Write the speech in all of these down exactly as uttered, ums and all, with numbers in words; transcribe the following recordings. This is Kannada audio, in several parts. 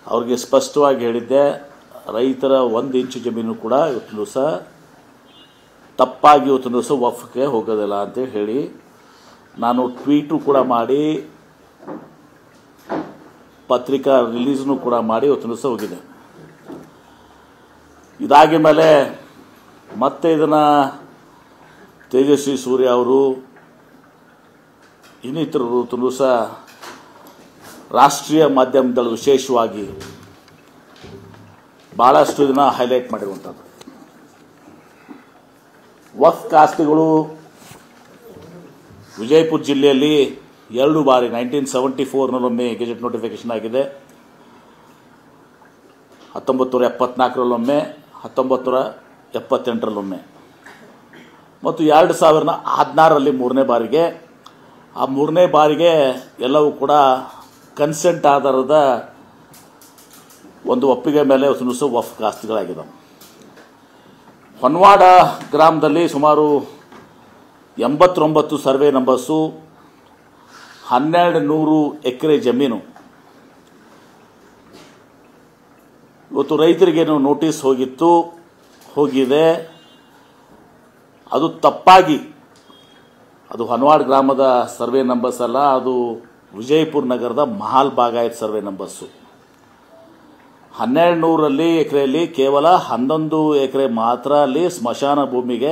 ಅವ್ರಿಗೆ ಸ್ಪಷ್ಟವಾಗಿ ಹೇಳಿದ್ದೆ, ರೈತರ ಒಂದು ಇಂಚು ಜಮೀನು ಕೂಡ ಇವತ್ತು ದಿವಸ ತಪ್ಪಾಗಿ ಇವತ್ತು ದಿವಸ ವಕ್ಫ್ಗೆ ಹೋಗೋದಿಲ್ಲ ಅಂತೇಳಿ ಹೇಳಿ ನಾನು ಟ್ವೀಟು ಕೂಡ ಮಾಡಿ ಪತ್ರಿಕಾ ರಿಲೀಸ್ನು ಕೂಡ ಮಾಡಿ ಇವತ್ತು ದಿವಸ ಹೋಗಿದೆ. ಇದಾದ ಮೇಲೆ ಮತ್ತೆ ಇದನ್ನು ತೇಜಸ್ವಿ ಸೂರ್ಯ ಅವರು ಇನ್ನಿತರರು ಇವತ್ತು ದಿವಸ ರಾಷ್ಟ್ರೀಯ ಮಾಧ್ಯಮದಲ್ಲಿ ವಿಶೇಷವಾಗಿ ಭಾಳಷ್ಟು ದಿನ ಹೈಲೈಟ್ ಮಾಡಿರುವಂಥದ್ದು. ವಕ್ಫ್ ಆಸ್ತಿಗಳು ವಿಜಯಪುರ ಜಿಲ್ಲೆಯಲ್ಲಿ ಎರಡು ಬಾರಿ ನೈನ್ಟೀನ್ ಸೆವೆಂಟಿ ಫೋರ್ನಲ್ಲೊಮ್ಮೆ ಗೆಜೆಟ್ ನೋಟಿಫಿಕೇಶನ್ ಆಗಿದೆ, ಹತ್ತೊಂಬತ್ತು ನೂರ ಎಪ್ಪತ್ನಾಲ್ಕರಲ್ಲೊಮ್ಮೆ, ಹತ್ತೊಂಬತ್ತು ನೂರ ಎಪ್ಪತ್ತೆಂಟರಲ್ಲೊಮ್ಮೆ ಮತ್ತು ಎರಡು ಸಾವಿರದ ಹದಿನಾರರಲ್ಲಿ ಮೂರನೇ ಬಾರಿಗೆ. ಆ ಮೂರನೇ ಬಾರಿಗೆ ಎಲ್ಲವೂ ಕೂಡ ಕನ್ಸೆಂಟ್ ಆಧಾರದ ಒಂದು ಒಪ್ಪಿಗೆ ಮೇಲೆ ದಿವಸ ವಕ್ಫ್ ಆಸ್ತಿಗಳಾಗಿದ್ದಾವೆ. ಹೊನ್ವಾಡ ಗ್ರಾಮದಲ್ಲಿ ಸುಮಾರು ಎಂಬತ್ತೊಂಬತ್ತು ಸರ್ವೆ ನಂಬರ್ಸು, ಹನ್ನೆರಡು ನೂರು ಎಕರೆ ಜಮೀನು ಇವತ್ತು ರೈತರಿಗೇನು ನೋಟಿಸ್ ಹೋಗಿತ್ತು ಹೋಗಿದೆ. ಅದು ತಪ್ಪಾಗಿ, ಅದು ಹೊನ್ವಾಡ ಗ್ರಾಮದ ಸರ್ವೆ ನಂಬರ್ಸ್ ಅಲ್ಲ, ಅದು ವಿಜಯಪುರ ನಗರದ ಮಹಾಲ್ ಬಾಗಾಯತ್ ಸರ್ವೆ ನಂಬರ್ಸು. ಹನ್ನೆರಡು ನೂರಲ್ಲಿ ಎಕರೆಯಲ್ಲಿ ಕೇವಲ ಹನ್ನೊಂದು ಎಕರೆ ಮಾತ್ರ ಅಲ್ಲಿ ಸ್ಮಶಾನ ಭೂಮಿಗೆ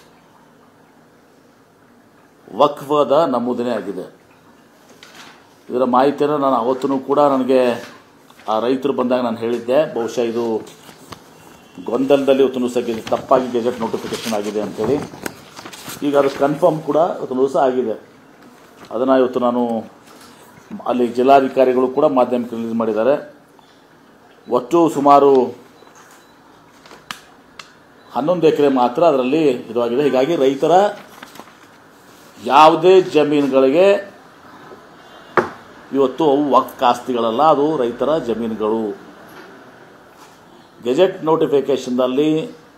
ವಕ್ಫದ ನಮೂದನೆ ಆಗಿದೆ. ಇದರ ಮಾಹಿತಿಯನ್ನು ನಾನು ಅವತ್ತೂ ಕೂಡ ನನಗೆ ಆ ರೈತರು ಬಂದಾಗ ನಾನು ಹೇಳಿದ್ದೆ, ಬಹುಶಃ ಇದು ಗೊಂದಲದಲ್ಲಿ ಇವತ್ತು ದಿವಸ ತಪ್ಪಾಗಿ ಗೆಜೆಟ್ ನೋಟಿಫಿಕೇಶನ್ ಆಗಿದೆ ಅಂತೇಳಿ. ಈಗ ಅದು ಕನ್ಫರ್ಮ್ ಕೂಡ ಇವತ್ತು ದಿವಸ ಆಗಿದೆ. ಅದನ್ನು ಇವತ್ತು ನಾನು ಅಲ್ಲಿ ಜಿಲ್ಲಾಧಿಕಾರಿಗಳು ಕೂಡ ಮಾಧ್ಯಮಕ್ಕೆ ರಿಲೀಸ್ ಮಾಡಿದ್ದಾರೆ. ಒಟ್ಟು ಸುಮಾರು ಹನ್ನೊಂದು ಎಕರೆ ಮಾತ್ರ ಅದರಲ್ಲಿ ಇದಾಗಿದೆ. ಹೀಗಾಗಿ ರೈತರ ಯಾವುದೇ ಜಮೀನುಗಳಿಗೆ ಇವತ್ತು ಅವು ವಕ್ಫ್ ಆಸ್ತಿಗಳಲ್ಲ, ಅದು ರೈತರ ಜಮೀನುಗಳು. ಗೆಜೆಟ್ ನೋಟಿಫಿಕೇಶನ್ನಲ್ಲಿ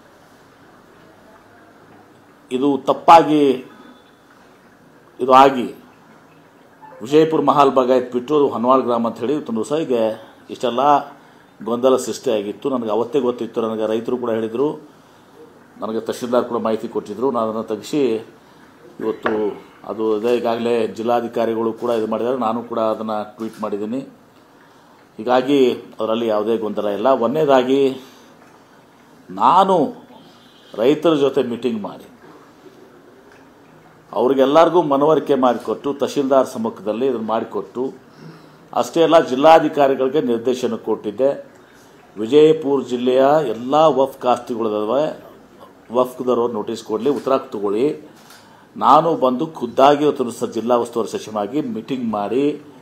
ಇದು ತಪ್ಪಾಗಿ ಇದು ಆಗಿ ವಿಜಯಪುರ ಮಹಾಲ್ ಬಾಗಾಯತ್ ಬಿಟ್ಟು ಅದು ಹೊನ್ವಾಡ ಗ್ರಾಮ ಅಂತ ಹೇಳಿ ಇವತ್ತು ದಿವಸ ಈಗ ಇಷ್ಟೆಲ್ಲ ಗೊಂದಲ ಸೃಷ್ಟಿ ಆಗಿತ್ತು. ನನಗೆ ಅವತ್ತೇ ಗೊತ್ತಿತ್ತು. ನನಗೆ ರೈತರು ಕೂಡ ಹೇಳಿದರು, ನನಗೆ ತಹಶೀಲ್ದಾರ್ ಕೂಡ ಮಾಹಿತಿ ಕೊಟ್ಟಿದ್ದರು. ನಾನು ಅದನ್ನು ತೆಗೆಸಿ ಇವತ್ತು ಅದು ಅದೇ ಈಗಾಗಲೇ ಜಿಲ್ಲಾಧಿಕಾರಿಗಳು ಕೂಡ ಇದು ಮಾಡಿದ್ದಾರೆ, ನಾನು ಕೂಡ ಅದನ್ನು ಟ್ವೀಟ್ ಮಾಡಿದ್ದೀನಿ. ಹೀಗಾಗಿ ಅದರಲ್ಲಿ ಯಾವುದೇ ಗೊಂದಲ ಇಲ್ಲ. ಒಂದನೇದಾಗಿ ನಾನು ರೈತರ ಜೊತೆ ಮೀಟಿಂಗ್ ಮಾಡಿ ಅವ್ರಿಗೆಲ್ಲರಿಗೂ ಮನವರಿಕೆ ಮಾಡಿಕೊಟ್ಟು ತಹಶೀಲ್ದಾರ್ ಸಮ್ಮುಖದಲ್ಲಿ ಇದನ್ನು ಮಾಡಿಕೊಟ್ಟು ಅಷ್ಟೇ ಅಲ್ಲ, ಜಿಲ್ಲಾಧಿಕಾರಿಗಳಿಗೆ ನಿರ್ದೇಶನ ಕೊಟ್ಟಿದ್ದೆ. ವಿಜಯಪುರ ಜಿಲ್ಲೆಯ ಎಲ್ಲ ವಕ್ಫ್ ಆಸ್ತಿಗಳಿದಾವೆ, ವಕ್ಫ್ದವರು ನೋಟಿಸ್ ಕೊಡಲಿ, ಉತ್ತರ ತಗೊಳ್ಳಿ. ನಾನು ಬಂದು ಖುದ್ದಾಗಿ ಇವತ್ತು ಜಿಲ್ಲಾ ಉಸ್ತುವಾರಿ ಸಚಿವನಾಗಿ ಮೀಟಿಂಗ್ ಮಾಡಿ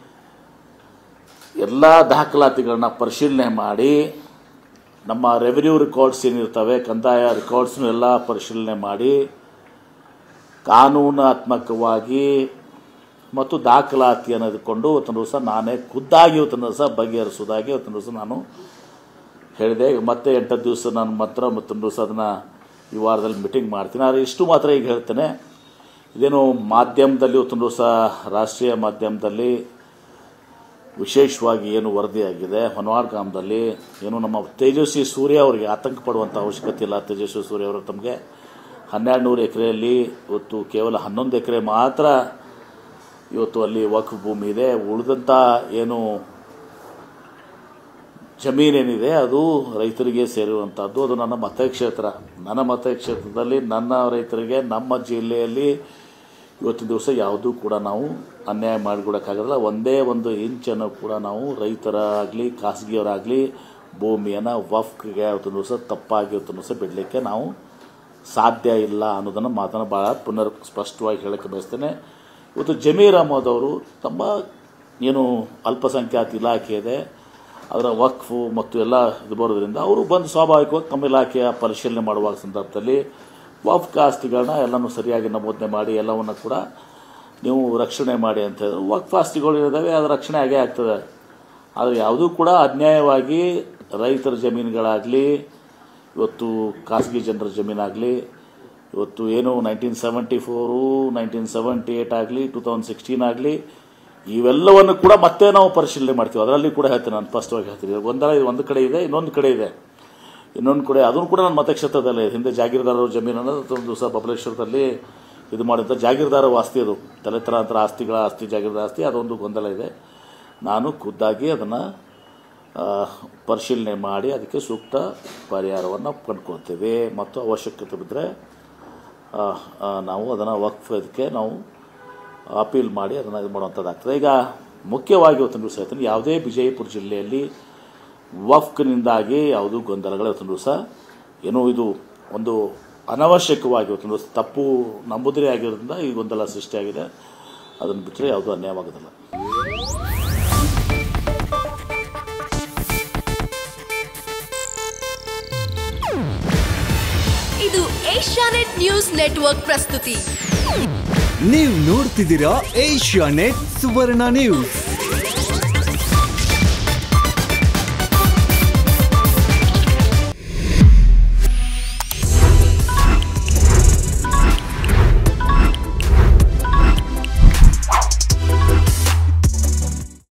ಎಲ್ಲ ದಾಖಲಾತಿಗಳನ್ನ ಪರಿಶೀಲನೆ ಮಾಡಿ, ನಮ್ಮ ರೆವಿನ್ಯೂ ರೆಕಾರ್ಡ್ಸ್ ಏನಿರ್ತವೆ, ಕಂದಾಯ ರೆಕಾರ್ಡ್ಸ್ನು ಎಲ್ಲ ಪರಿಶೀಲನೆ ಮಾಡಿ, ಕಾನೂನಾತ್ಮಕವಾಗಿ ಮತ್ತು ದಾಖಲಾತಿಯನ್ನು ಇಟ್ಕೊಂಡು ಇವತ್ತಿನ ದಿವಸ ನಾನೇ ಖುದ್ದಾಗಿ ಇವತ್ತಿನ ದಿವಸ ಬಗೆಹರಿಸೋದಾಗಿ ಇವತ್ತಿನ ದಿವಸ ನಾನು ಹೇಳಿದೆ. ಮತ್ತೆ ಎಂಟತ್ತು ದಿವಸ ನಾನು ಮಾತ್ರ ಮತ್ತೊಂದು ದಿವಸ ಅದನ್ನು ಈ ವಾರದಲ್ಲಿ ಮೀಟಿಂಗ್ ಮಾಡ್ತೀನಿ. ಆದರೆ ಇಷ್ಟು ಮಾತ್ರ ಈಗ ಹೇಳ್ತೇನೆ, ಇದೇನು ಮಾಧ್ಯಮದಲ್ಲಿ ಇವತ್ತಿನ ದಿವಸ ರಾಷ್ಟ್ರೀಯ ಮಾಧ್ಯಮದಲ್ಲಿ ವಿಶೇಷವಾಗಿ ಏನು ವರದಿಯಾಗಿದೆ, ಹೊನ್ವಾಡ ಗ್ರಾಮದಲ್ಲಿ ಏನು ನಮ್ಮ ತೇಜಸ್ವಿ ಸೂರ್ಯ ಅವರಿಗೆ ಆತಂಕ ಪಡುವಂಥ ಅವಶ್ಯಕತೆ ಇಲ್ಲ. ತೇಜಸ್ವಿ ಸೂರ್ಯ ಅವರು ತಮಗೆ ಹನ್ನೆರಡು ನೂರು ಎಕರೆಯಲ್ಲಿ ಇವತ್ತು ಕೇವಲ ಹನ್ನೊಂದು ಎಕರೆ ಮಾತ್ರ ಇವತ್ತು ಅಲ್ಲಿ ವಕ್ಫ್ ಭೂಮಿ ಇದೆ. ಉಳಿದಂಥ ಏನು ಜಮೀನೇನಿದೆ ಅದು ರೈತರಿಗೆ ಸೇರುವಂಥದ್ದು. ಅದು ನನ್ನ ಮತಕ್ಷೇತ್ರ. ನನ್ನ ಮತಕ್ಷೇತ್ರದಲ್ಲಿ ನನ್ನ ರೈತರಿಗೆ ನಮ್ಮ ಜಿಲ್ಲೆಯಲ್ಲಿ ಇವತ್ತಿನ ದಿವಸ ಯಾವುದೂ ಕೂಡ ನಾವು ಅನ್ಯಾಯ ಮಾಡಿಕೊಡೋಕ್ಕಾಗಲ್ಲ. ಒಂದೇ ಒಂದು ಇಂಚನ್ನು ಕೂಡ ನಾವು ರೈತರಾಗಲಿ ಖಾಸಗಿಯವರಾಗಲಿ ಭೂಮಿಯನ್ನು ವಕ್ಫ್ಗೆ ಇವತ್ತಿನ ದಿವಸ ತಪ್ಪಾಗಿ ಇವತ್ತಿನ ದಿವಸ ಬಿಡಲಿಕ್ಕೆ ನಾವು ಸಾಧ್ಯ ಇಲ್ಲ ಅನ್ನೋದನ್ನು ಮಾತನ್ನು ಭಾಳ ಪುನರ್ ಸ್ಪಷ್ಟವಾಗಿ ಹೇಳೋಕ್ಕೆ ಬಯಸ್ತೇನೆ. ಇವತ್ತು ಜಮೀರ್ ಅಹಮದ್ ಅವರು ತಮ್ಮ ಏನು ಅಲ್ಪಸಂಖ್ಯಾತ ಇಲಾಖೆ ಇದೆ ಅದರ ವಕ್ಫು ಮತ್ತು ಎಲ್ಲ ಇದು ಬರೋದ್ರಿಂದ ಅವರು ಬಂದು ಸ್ವಾಭಾವಿಕವಾಗಿ ತಮ್ಮ ಇಲಾಖೆಯ ಪರಿಶೀಲನೆ ಮಾಡುವ ಸಂದರ್ಭದಲ್ಲಿ ವಕ್ಫ್ ಆಸ್ತಿಗಳನ್ನ ಎಲ್ಲನೂ ಸರಿಯಾಗಿ ನಮೂದನೆ ಮಾಡಿ ಎಲ್ಲವನ್ನು ಕೂಡ ನೀವು ರಕ್ಷಣೆ ಮಾಡಿ ಅಂತ ಹೇಳಿದ್ರು. ವಕ್ಫ್ ಆಸ್ತಿಗಳು ಇದ್ದಾವೆ, ಅದು ರಕ್ಷಣೆ ಆಗೇ ಆಗ್ತದೆ. ಆದರೆ ಯಾವುದೂ ಕೂಡ ಅನ್ಯಾಯವಾಗಿ ರೈತರ ಜಮೀನುಗಳಾಗಲಿ ಇವತ್ತು ಖಾಸಗಿ ಜನರ ಜಮೀನಾಗಲಿ ಇವತ್ತು ಏನು nineteen seventy four nineteen seventy eight ಆಗಲಿ ಟೂ ತೌಸಂಡ್ ಸಿಕ್ಸ್ಟೀನ್ ಆಗಲಿ ಇವೆಲ್ಲವನ್ನು ಕೂಡ ಮತ್ತೆ ನಾವು ಪರಿಶೀಲನೆ ಮಾಡ್ತೀವಿ. ಅದರಲ್ಲಿ ಕೂಡ ಹೇಳ್ತೀನಿ, ನಾನು ಸ್ಪಷ್ಟವಾಗಿ ಹೇಳ್ತೀನಿ. ಗೊಂದಲ ಇದು ಒಂದು ಕಡೆ ಇದೆ, ಇನ್ನೊಂದು ಕಡೆ ಇದೆ. ಇನ್ನೊಂದು ಕಡೆ ಅದನ್ನು ಕೂಡ ನನ್ನ ಮತಕ್ಷೇತ್ರದಲ್ಲೇ ಹಿಂದೆ ಜಾಗೀರ್ದಾರರ ಜಮೀನನ್ನು ಒಂದು ದಿವಸ ಬಬಲೇಶ್ವರದಲ್ಲಿ ಇದು ಮಾಡಿದ ಜಾಗೀರ್ದಾರ ಆಸ್ತಿ, ಅದು ತಲೆತಲಾಂತರ ಆಸ್ತಿಗಳ ಆಸ್ತಿ, ಜಾಗೀರ್ದಾರ ಆಸ್ತಿ, ಅದೊಂದು ಗೊಂದಲ ಇದೆ. ನಾನು ಖುದ್ದಾಗಿ ಅದನ್ನು ಪರಿಶೀಲನೆ ಮಾಡಿ ಅದಕ್ಕೆ ಸೂಕ್ತ ಪರಿಹಾರವನ್ನು ಕಂಡುಕೊಳ್ತೇವೆ ಮತ್ತು ಅವಶ್ಯಕತೆ ಬಿದ್ದರೆ ನಾವು ಅದನ್ನು ವಕ್ಫ್ ಇದಕ್ಕೆ ನಾವು ಅಪೀಲ್ ಮಾಡಿ ಅದನ್ನು ಇದು ಮಾಡುವಂಥದ್ದಾಗ್ತದೆ. ಈಗ ಮುಖ್ಯವಾಗಿ ಇವತ್ತಿನ ದಿವಸ ಹೇಳ್ತೀನಿ, ಯಾವುದೇ ವಿಜಯಪುರ ಜಿಲ್ಲೆಯಲ್ಲಿ ವಕ್ಫ್ನಿಂದಾಗಿ ಯಾವುದೂ ಗೊಂದಲಗಳು ಇವತ್ತಿನ ದಿವಸ ಏನೋ ಇದು ಒಂದು ಅನವಶ್ಯಕವಾಗಿ ಇವತ್ತಿನ ದಿವಸ ತಪ್ಪು ನಂಬುದರೇ ಆಗಿರೋದ್ರಿಂದ ಈ ಗೊಂದಲ ಸೃಷ್ಟಿಯಾಗಿದೆ. ಅದನ್ನು ಬಿಟ್ಟರೆ ಯಾವುದೂ ಅನ್ಯಾಯವಾಗೋದಿಲ್ಲ. ಇದು ಏಷ್ಯಾನೆಟ್ ನ್ಯೂಸ್ ನೆಟ್ವರ್ಕ್ ಪ್ರಸ್ತುತಿ. ನೀವು ನೋಡ್ತಿದ್ದೀರಾ ಏಷ್ಯಾನೆಟ್ ಸುವರ್ಣ ನ್ಯೂಸ್.